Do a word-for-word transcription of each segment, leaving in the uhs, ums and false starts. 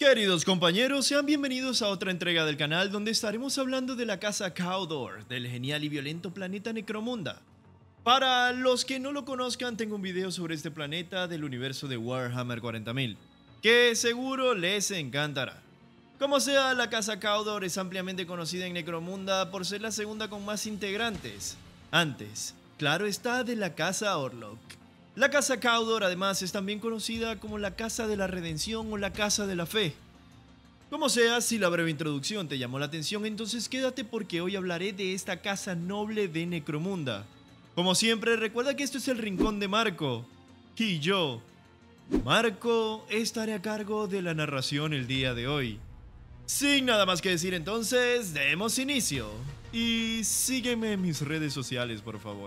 Queridos compañeros, sean bienvenidos a otra entrega del canal donde estaremos hablando de la casa Cawdor, del genial y violento planeta Necromunda. Para los que no lo conozcan, tengo un video sobre este planeta del universo de Warhammer cuarenta mil, que seguro les encantará. Como sea, la casa Cawdor es ampliamente conocida en Necromunda por ser la segunda con más integrantes. Antes, claro está, de la casa Orlok. La casa Cawdor además es también conocida como la Casa de la Redención o la Casa de la Fe. Como sea, si la breve introducción te llamó la atención, entonces quédate porque hoy hablaré de esta casa noble de Necromunda. Como siempre, recuerda que esto es el rincón de Marco. Y yo, Marco, estaré a cargo de la narración el día de hoy. Sin nada más que decir entonces, demos inicio. Y sígueme en mis redes sociales, por favor.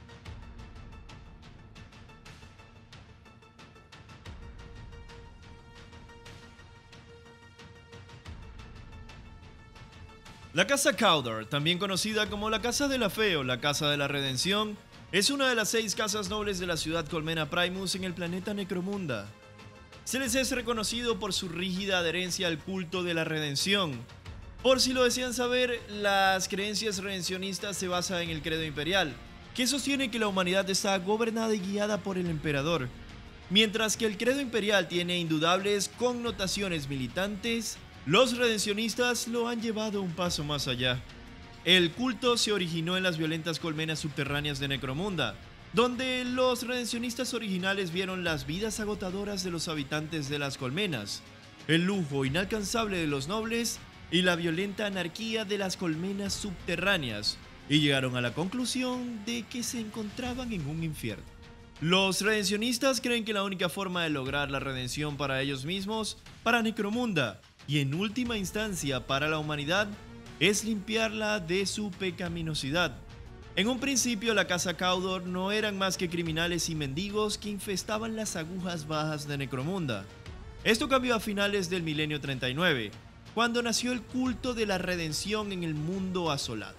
La casa Cawdor, también conocida como la Casa de la Fe o la Casa de la Redención, es una de las seis casas nobles de la ciudad Colmena Primus en el planeta Necromunda. Se les es reconocido por su rígida adherencia al culto de la redención. Por si lo desean saber, las creencias redencionistas se basan en el credo imperial, que sostiene que la humanidad está gobernada y guiada por el emperador, mientras que el credo imperial tiene indudables connotaciones militantes. Los redencionistas lo han llevado un paso más allá. El culto se originó en las violentas colmenas subterráneas de Necromunda, donde los redencionistas originales vieron las vidas agotadoras de los habitantes de las colmenas, el lujo inalcanzable de los nobles y la violenta anarquía de las colmenas subterráneas, y llegaron a la conclusión de que se encontraban en un infierno. Los redencionistas creen que la única forma de lograr la redención para ellos mismos, para Necromunda, y en última instancia para la humanidad, es limpiarla de su pecaminosidad. En un principio, la casa Cawdor no eran más que criminales y mendigos que infestaban las agujas bajas de Necromunda. Esto cambió a finales del milenio treinta y nueve, cuando nació el culto de la redención en el mundo asolado.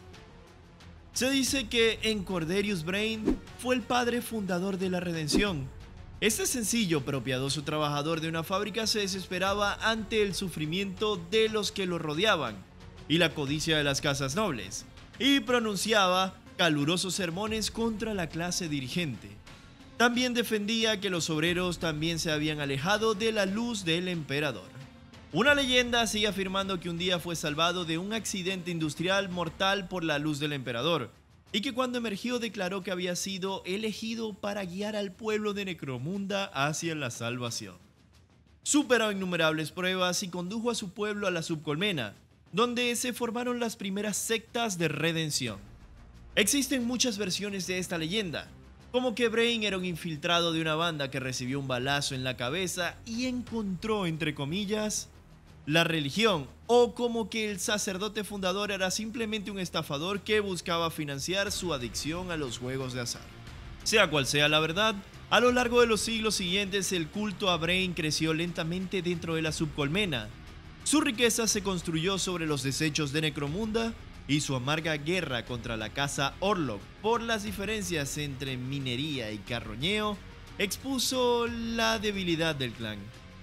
Se dice que Encorderius Brain fue el padre fundador de la redención. Este sencillo pero piadoso trabajador de una fábrica se desesperaba ante el sufrimiento de los que lo rodeaban y la codicia de las casas nobles, y pronunciaba calurosos sermones contra la clase dirigente. También defendía que los obreros también se habían alejado de la luz del emperador. Una leyenda sigue afirmando que un día fue salvado de un accidente industrial mortal por la luz del emperador, y que cuando emergió declaró que había sido elegido para guiar al pueblo de Necromunda hacia la salvación. Superó innumerables pruebas y condujo a su pueblo a la subcolmena, donde se formaron las primeras sectas de redención. Existen muchas versiones de esta leyenda, como que Brain era un infiltrado de una banda que recibió un balazo en la cabeza y encontró, entre comillas, la religión, o como que el sacerdote fundador era simplemente un estafador que buscaba financiar su adicción a los juegos de azar. Sea cual sea la verdad, a lo largo de los siglos siguientes el culto a Brain creció lentamente dentro de la subcolmena. Su riqueza se construyó sobre los desechos de Necromunda y su amarga guerra contra la casa Orlok por las diferencias entre minería y carroñeo expuso la debilidad del clan.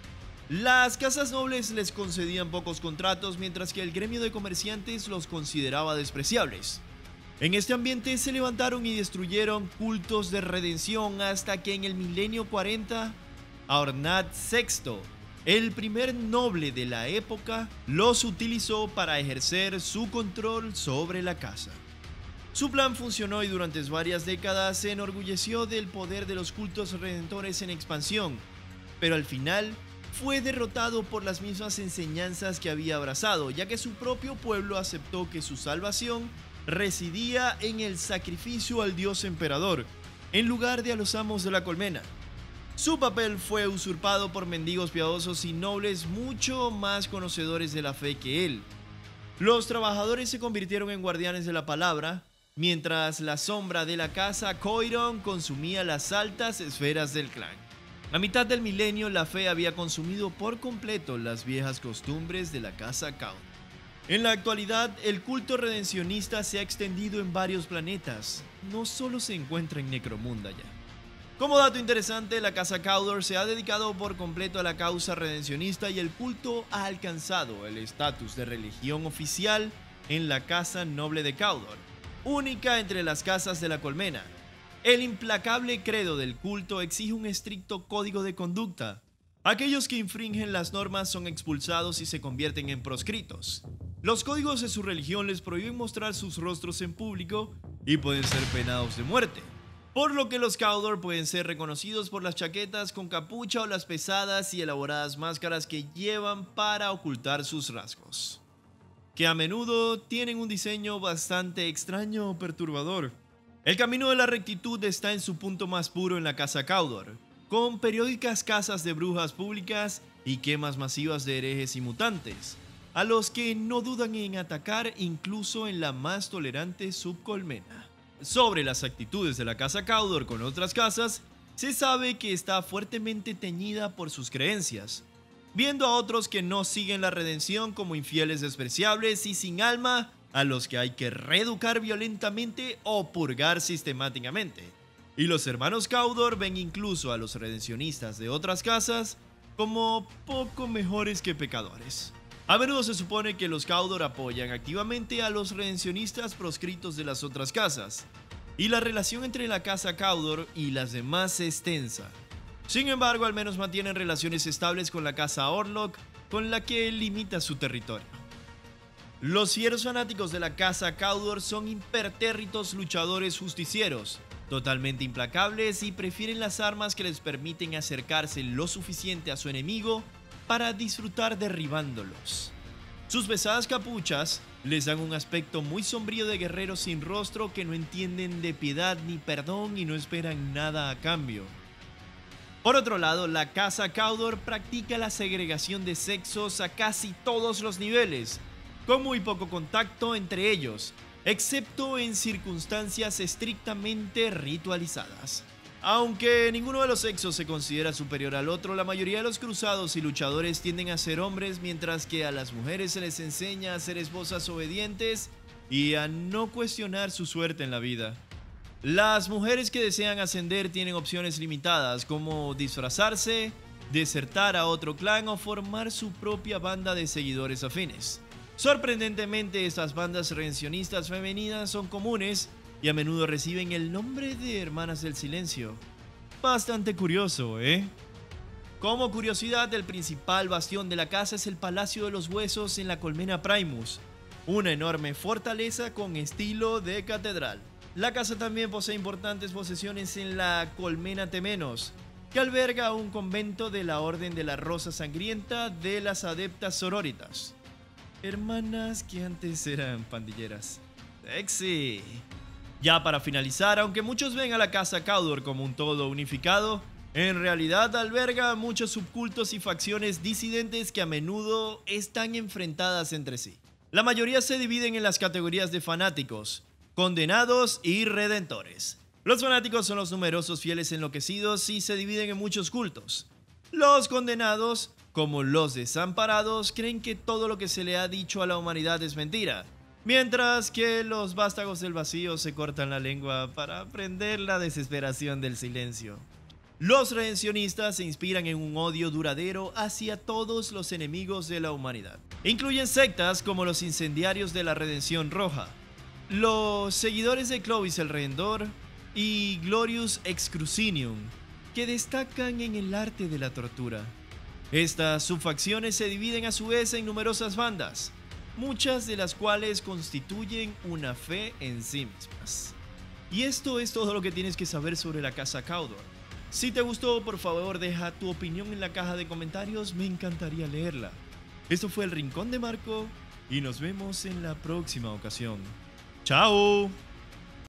Las casas nobles les concedían pocos contratos, mientras que el gremio de comerciantes los consideraba despreciables. En este ambiente se levantaron y destruyeron cultos de redención hasta que en el milenio cuarenta, Aornat sexto, el primer noble de la época, los utilizó para ejercer su control sobre la casa. Su plan funcionó y durante varias décadas se enorgulleció del poder de los cultos redentores en expansión, pero al final fue derrotado por las mismas enseñanzas que había abrazado, ya que su propio pueblo aceptó que su salvación residía en el sacrificio al dios emperador, en lugar de a los amos de la colmena. Su papel fue usurpado por mendigos piadosos y nobles mucho más conocedores de la fe que él. Los trabajadores se convirtieron en guardianes de la palabra, mientras la sombra de la casa Coiron consumía las altas esferas del clan. A mitad del milenio, la fe había consumido por completo las viejas costumbres de la casa Cawdor. En la actualidad, el culto redencionista se ha extendido en varios planetas, no solo se encuentra en Necromunda ya. Como dato interesante, la Casa Cawdor se ha dedicado por completo a la causa redencionista y el culto ha alcanzado el estatus de religión oficial en la Casa Noble de Cawdor, única entre las casas de la colmena. El implacable credo del culto exige un estricto código de conducta. Aquellos que infringen las normas son expulsados y se convierten en proscritos. Los códigos de su religión les prohíben mostrar sus rostros en público y pueden ser penados de muerte. Por lo que los Cawdor pueden ser reconocidos por las chaquetas con capucha o las pesadas y elaboradas máscaras que llevan para ocultar sus rasgos, que a menudo tienen un diseño bastante extraño o perturbador. El camino de la rectitud está en su punto más puro en la Casa Cawdor, con periódicas cazas de brujas públicas y quemas masivas de herejes y mutantes, a los que no dudan en atacar incluso en la más tolerante subcolmena. Sobre las actitudes de la Casa Cawdor con otras casas, se sabe que está fuertemente teñida por sus creencias, viendo a otros que no siguen la redención como infieles despreciables y sin alma, a los que hay que reeducar violentamente o purgar sistemáticamente. Y los hermanos Cawdor ven incluso a los redencionistas de otras casas como poco mejores que pecadores. A menudo se supone que los Cawdor apoyan activamente a los redencionistas proscritos de las otras casas, y la relación entre la Casa Cawdor y las demás es tensa. Sin embargo, al menos mantienen relaciones estables con la Casa Orlok, con la que limita su territorio. Los fieros fanáticos de la Casa Cawdor son impertérritos luchadores justicieros, totalmente implacables y prefieren las armas que les permiten acercarse lo suficiente a su enemigo para disfrutar derribándolos. Sus pesadas capuchas les dan un aspecto muy sombrío de guerreros sin rostro que no entienden de piedad ni perdón y no esperan nada a cambio. Por otro lado, la Casa Cawdor practica la segregación de sexos a casi todos los niveles, con muy poco contacto entre ellos, excepto en circunstancias estrictamente ritualizadas. Aunque ninguno de los sexos se considera superior al otro, la mayoría de los cruzados y luchadores tienden a ser hombres, mientras que a las mujeres se les enseña a ser esposas obedientes y a no cuestionar su suerte en la vida. Las mujeres que desean ascender tienen opciones limitadas, como disfrazarse, desertar a otro clan o formar su propia banda de seguidores afines. Sorprendentemente, estas bandas redencionistas femeninas son comunes y a menudo reciben el nombre de Hermanas del Silencio. Bastante curioso, ¿eh? Como curiosidad, el principal bastión de la casa es el Palacio de los Huesos en la Colmena Primus, una enorme fortaleza con estilo de catedral. La casa también posee importantes posesiones en la Colmena Temenos, que alberga un convento de la Orden de la Rosa Sangrienta de las Adeptas Sororitas, hermanas que antes eran pandilleras. ¡Sexy! Ya para finalizar, aunque muchos ven a la Casa Cawdor como un todo unificado, en realidad alberga muchos subcultos y facciones disidentes que a menudo están enfrentadas entre sí. La mayoría se dividen en las categorías de fanáticos, condenados y redentores. Los fanáticos son los numerosos fieles enloquecidos y se dividen en muchos cultos. Los condenados, como los desamparados, creen que todo lo que se le ha dicho a la humanidad es mentira, mientras que los vástagos del vacío se cortan la lengua para aprender la desesperación del silencio. Los redencionistas se inspiran en un odio duradero hacia todos los enemigos de la humanidad. Incluyen sectas como los incendiarios de la Redención Roja, los seguidores de Clovis el Redentor y Glorious Excrucinium, que destacan en el arte de la tortura. Estas subfacciones se dividen a su vez en numerosas bandas, muchas de las cuales constituyen una fe en sí mismas. Y esto es todo lo que tienes que saber sobre la Casa Cawdor. Si te gustó, por favor deja tu opinión en la caja de comentarios, me encantaría leerla. Esto fue El Rincón de Marco y nos vemos en la próxima ocasión. ¡Chao!